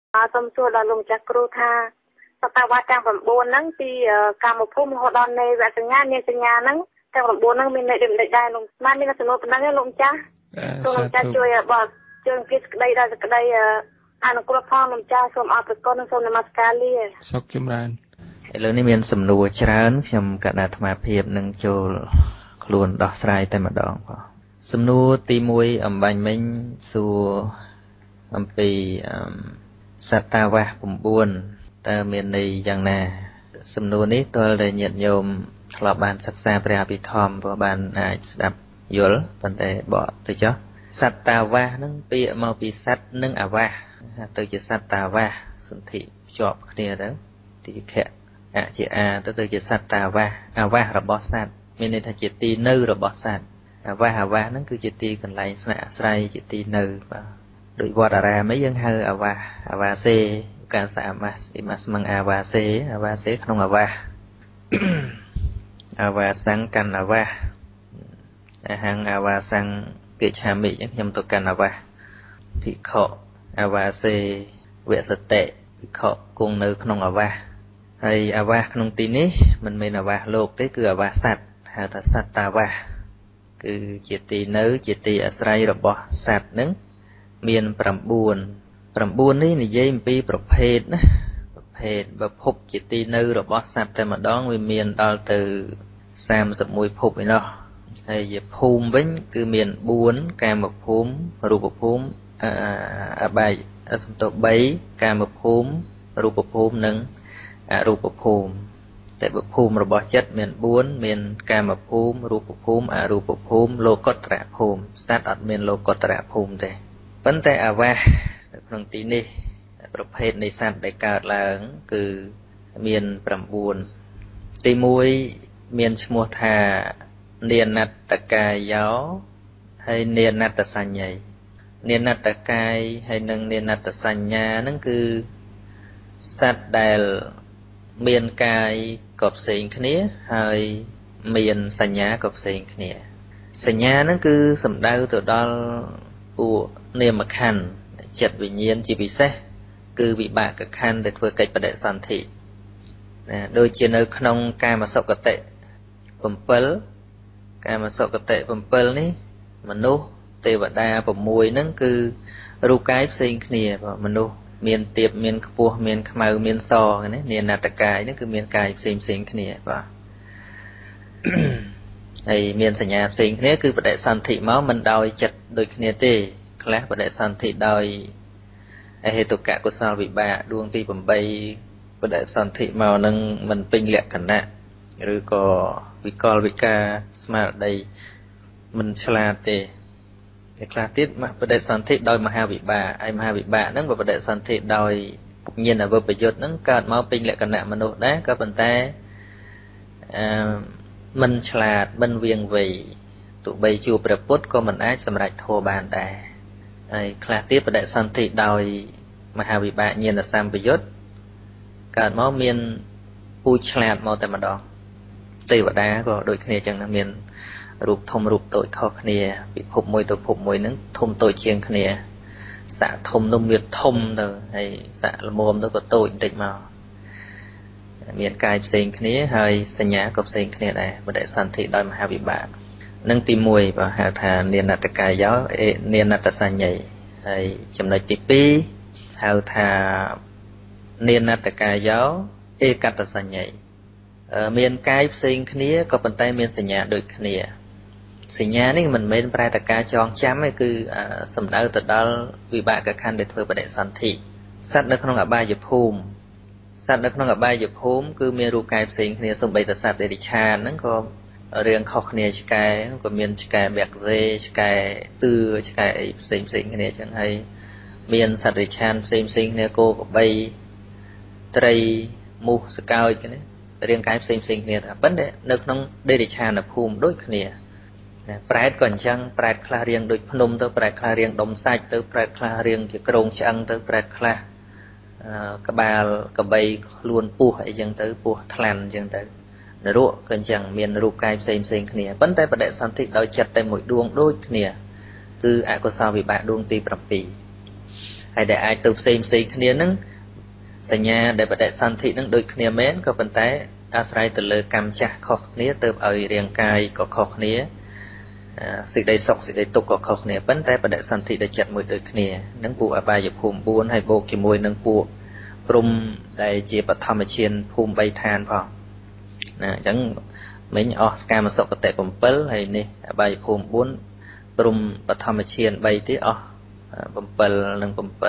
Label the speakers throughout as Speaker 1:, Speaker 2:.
Speaker 1: សូមសួរដល់លោកចាស់គ្រូថាសតវត្សទាំង9ហ្នឹងពីកាមភូមិរហូតដល់នៃវសញ្ញានាសញ្ញាហ្នឹងទាំង9ហ្នឹងមានន័យដូចដែរលោកបានមានសំណួរប៉ុណ្ណឹងទេលោកចាស់សូមលោកចាស់ជួយបកជួយអង្គាសក្តីដល់ក្តីអនុគ្រោះផងលោកចាស់សូមអរគុណនិងសូមនមស្ការលា
Speaker 2: សុខចម្រើន
Speaker 3: ឥឡូវនេះមានសំណួរច្រើនខ្ញុំកណ្ដាអាត្មាភាពនឹងចូលខ្លួនដោះស្រាយតែម្ដងបងសំណួរទី1អំបញ្ញមិញសួរអំពីសត្តាវាស9តើមានន័យយ៉ាងណាសំណួរនេះតើតែញាតិញោមធ្លាប់បានសិក្សាព្រះអភិធម្មព្រោះបានអាចស្ដាប់យល់ប៉ុន្តែបកទៅចុះសត្តាវាសហ្នឹងពាក្យមកពីសត្វនិងអាវាសទៅជាសត្តាវាសសន្ធិភ្ជាប់គ្នាទៅទីខៈអជាអាទៅជាសត្តាវាសអាវាសរបស់សត្វមានន័យថាជាទីនៅរបស់សត្វអាវាសហ្នឹងគឺជាទីកន្លែងស្នាក់អាស្រ័យជាទីនៅបាទដោយវត្តអារាមយើងហៅអាវាសេការសាមាសអ៊ីម៉ាស្មឹងអាវាសេក្នុងអាវាសអាវាសង្កណ្ណអាវាសអាហង្អាវាសង្កិច្ឆាមិខ្ញុំទៅកណ្ណអាវាសភិក្ខុអាវាសេវសតិភិក្ខុគង់នៅក្នុងអាវាសហើយអាវាសក្នុងទីនេះមិនមែនអាវាសលោកទេគឺអាវាសសត្វហៅថាសត្តាវាសគឺជាទីនៅជាទីអាស្រ័យរបស់សត្វនឹងមាន9នេះនិយាយអំពីប្រភេទណាប្រភេទប្រភពជាទីនៅរបស់សត្វតែម្ដងវាមានដល់ទៅ31ភពឯណោះហើយជាភូមិវិញគឺមាន4កាមភូមិរូបភូមិអបាយសំទោ3កាមភូមិរូបភូមិនិងអរូបភូមិតែភូមិរបស់ចិត្តមាន4មានកាមភូមិរូបភូមិអរូបភូមិលោកុត្តរភូមិសត្វអត់មានលោកុត្តរភូមិទេប៉ុន្តែអាវាសនៅក្នុងទីនេះប្រភេទនៃសត្វដែលកើតឡើងគឺមាន9ទី1មានឈ្មោះថានាណត្តកាយោហើយនាណត្តសញ្ញ័យនាណត្តកាយហើយនិងនាណត្តសញ្ញាហ្នឹងគឺសត្វដែលមានកាយក៏ផ្សេងគ្នាហើយមានសញ្ញាក៏ផ្សេងគ្នាសញ្ញាហ្នឹងគឺសំដៅទៅដល់ពួកនាមខណ្ឌចិត្តវិញ្ញាណជាពិសេសគឺវិបាកខណ្ឌដែលធ្វើកិច្ចបដិសន្ធិណាដូចជានៅក្នុងកាមសុគតិ7កាមសុគតិ7នេះមនុស្សទេវតា6ហ្នឹងគឺរូបកាយផ្សេងគ្នាមនុស្សមានទៀបមានខ្ពស់មានខ្មៅមានសណានាណត្តកាយហ្នឹងគឺមានកាយផ្សេងគ្នាបាទហើយមានសញ្ញាផ្សេងគ្នាគឺបដិសន្ធិមកមិនដោយចិត្តដូចគ្នាទេខ្លះបដិសន្ធិដោយហេតុកកុសលវិបាកដួងទី8បដិសន្ធិមកនឹងមិនពេញលក្ខណៈឬក៏វិកលវិការស្មារតីមិនឆ្លាតទេតែខ្លះទៀតបដិសន្ធិដោយមហាវិបាកហើយមហាវិបាកហ្នឹងបដិសន្ធិដោយញាណអវិបយុទ្ធហ្នឹងកើតមកពេញលក្ខណៈមនុស្សដែរក៏ប៉ុន្តែមិនឆ្លាតមិនវៀងវៃទោះបីជួបព្រះពុទ្ធក៏មិនអាចសម្រេចធម៌បានដែរហើយខ្លះទៀតបដិសន្ធិដោយមហាវិបាកញាណសម្បយុទ្ធកើតមកមានពូជឆ្លាតមកតែម្ដងទេវតាក៏ដូចគ្នាចឹងណាមានរូបធំរូបតូចខុសគ្នាពីភពមួយទៅភពមួយហ្នឹងធំតូចជាងគ្នាសាក់ធំនោះមានធំទៅហើយសាក់ល្មមទៅក៏តូចបន្តិចមកមានកាយផ្សេងគ្នាហើយសញ្ញាក៏ផ្សេងគ្នាដែរបដិសន្ធិដោយមហាវិបាកនឹងទី1បាទហៅថានាណត្តកាយោនាណត្តសញ្ញ័យហើយចំណុចទី2ហៅថានាណត្តកាយោឯកតសញ្ញ័យមានកាយផ្សេងគ្នាក៏ប៉ុន្តែមានសញ្ញាដូចគ្នាសញ្ញានេះមិនមែនប្រែតែការចងចាំទេគឺសំដៅទៅដល់វិបាកខណ្ឌដែលធ្វើបដិសន្ធិសត្វនៅក្នុងអបាយភូមិគឺមានរូបកាយផ្សេងគ្នាសូម្បីតែសត្វដេរិឆានហ្នឹងក៏រៀងខុសគ្នាឆ្កែក៏មានឆ្កែបែកសេឆ្កែទឿឆ្កែអីផ្សេងគ្នាចឹងហើយមានសត្វដេរិឆានផ្សេងគ្នាគោក្របីត្រីមូសសកោចគ្នារាងកាយផ្សេងគ្នាតែប៉ុន្តែនៅក្នុងដេរិឆានភូមិដូចគ្នាប្រែតក៏អញ្ចឹងប្រែតខ្លះរៀងដូចភ្នំទៅប្រែតខ្លះរៀងដុំសាច់ទៅប្រែតខ្លះរៀងជាក្រងឆ្អឹងទៅប្រែតខ្លះក្បាលកបីខ្លួនពោះអីចឹងទៅពោះថ្លាន់អញ្ចឹងទៅនរកក៏អញ្ចឹងមានរូបកាយផ្សេងគ្នាប៉ុន្តែបដិសន្ធិដោយចិត្តតែមួយដួងដូចគ្នាគឺអកុសលវិបាកដួងទី7 ហើយដែលអាចទៅផ្សេងគ្នាហ្នឹងសញ្ញាដែលបដិសន្ធិហ្នឹងដូចគ្នាមែនក៏ប៉ុន្តែអាស្រ័យទៅលើកម្មចាស់ខុសគ្នាទៅឲ្យរាងកាយក៏ខុសគ្នាសេចក្តីសុខសេចក្តីទុក្ខក៏ខុសគ្នាប៉ុន្តែបដិសន្ធិដែលចិត្តមួយដូចគ្នានឹងពួកអបាយភូមិ4ហើយបូកជាមួយនឹងពួកព្រំដែលជាបឋមឈានភូមិ3ឋានផងណាអញ្ចឹងមិញអស់កាមសុគតិ7ហើយនេះអបាយភូមិ4ព្រំបឋមឈាន3ទៀតអស់7និង7 14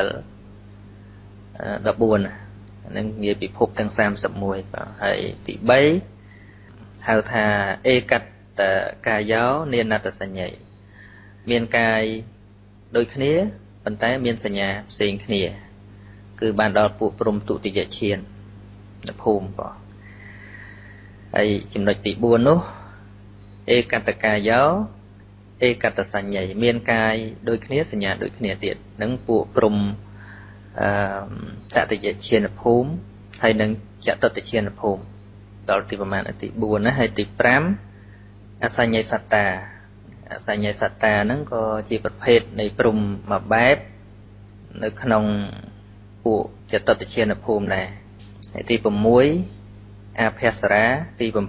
Speaker 3: ហ្នឹងនិយាយពិភពទាំង31បាទហើយទី3ហៅថាឯកតកាយោនេនតសញ្ញ័យមានកាយដូចគ្នាប៉ុន្តែមានសញ្ញាផ្សេងគ្នាគឺបានដល់ពួកព្រំទុតិយឈានភូមិបាទហើយចំណុចទី4នោះឯកតកាយោឯកតសញ្ញ័យមានកាយដូចគ្នាសញ្ញាដូចគ្នាទៀតនឹងពួកព្រំតតិយឈានភូមិហើយនឹងចតុតឈានភូមិដល់ទីប្រមាណទី4ណាហើយទី5អសញ្ញ័យសត្តាអសញ្ញ័យសត្តាហ្នឹងក៏ជាប្រភេទនៃព្រំមួយបែបនៅក្នុងពួកចតុតឈានភូមិដែរហើយទី6អភស្សរាទី7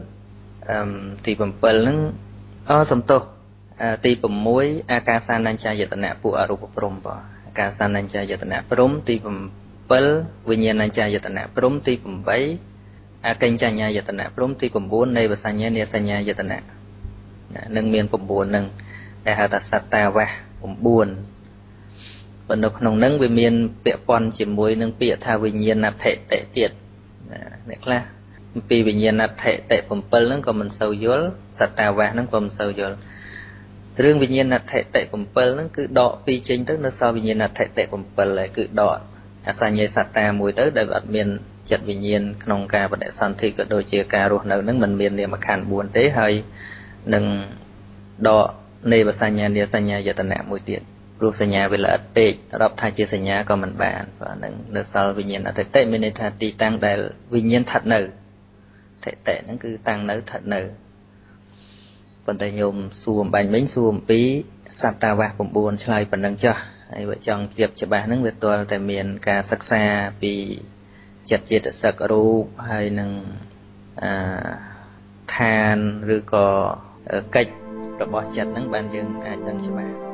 Speaker 3: ហ្នឹងសំទោសទី6អាកាសានញ្ញយតនៈពួកអរូបព្រំបាទអាកាសានញ្ញយតនៈព្រំទី7វិញ្ញាណញ្ញយតនៈព្រំទី8អកិញ្ចញ្ញយតនៈព្រំទី9នៃវសញ្ញានិសញ្ញាយតនៈនឹងមាន9ហ្នឹងដែលហៅថាសត្តាវៈ9ប៉ុន្តែនៅក្នុងហ្នឹងវាមានពាក់ព័ន្ធជាមួយនឹងពាក្យថាវិញ្ញាណដ្ឋិតិទៀតអ្នកខ្លះពីវិញ្ញាណដ្ឋិតិ7ហ្នឹងក៏មិនសូវយល់សត្តាវៈហ្នឹងក៏មិនសូវយល់រឿងវិញ្ញាណដ្ឋិតិ7ហ្នឹងគឺដកពីចេញទៅនៅសល់វិញ្ញាណដ្ឋិតិ7ហើយគឺដកអសញ្ញ័យសត្តាមួយទៅដែលអត់មានចិត្តវិញ្ញាណក្នុងការបដិសន្ធិក៏ដូចជាការរស់នៅហ្នឹងมันមាននាមខណ្ឌ4ទេហើយនឹងដកនៃវសញ្ញានិសញ្ញាយតនៈមួយទៀតព្រោះសញ្ញាវាល្អិតពេករាប់ថាជាសញ្ញាក៏មិនបានបាទហ្នឹងនៅសល់វិញ្ញាណដ្ឋិតិមានន័យថាទីតាំងដែលវិញ្ញាណស្ថិតនៅដ្ឋិតិហ្នឹងគឺតាំងនៅស្ថិតនៅប៉ុន្តែញោមសួរអំបញ្ញមិញសួរអំពីសត្តាវៈ9ឆ្លើយប៉ុណ្ណឹងចុះហើយបើចង់ជ្រាបច្បាស់ហ្នឹងវាទាល់តែមានការសិក្សាពីចិត្តចេតសិករូបហើយនឹងឋានឬក៏កិច្ចរបស់ចិត្តហ្នឹងបានយើងអាចដឹងច្បាស់